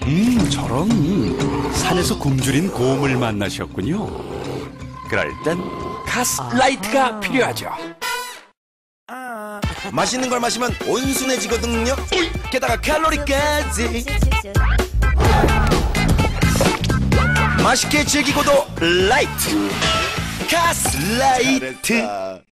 저런 산에서 굶주린 곰을 만나셨군요. 그럴 땐 가스라이트가 필요하죠. 맛있는 걸 마시면 온순해지거든요. 게다가 칼로리까지. 맛있게 즐기고도 라이트 가스라이트.